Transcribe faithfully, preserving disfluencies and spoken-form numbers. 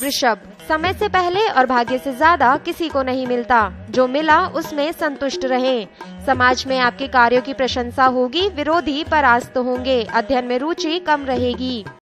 वृषभ, समय से पहले और भाग्य से ज्यादा किसी को नहीं मिलता। जो मिला उसमें संतुष्ट रहें। समाज में आपके कार्यों की प्रशंसा होगी, विरोधी परास्त होंगे। अध्ययन में रुचि कम रहेगी।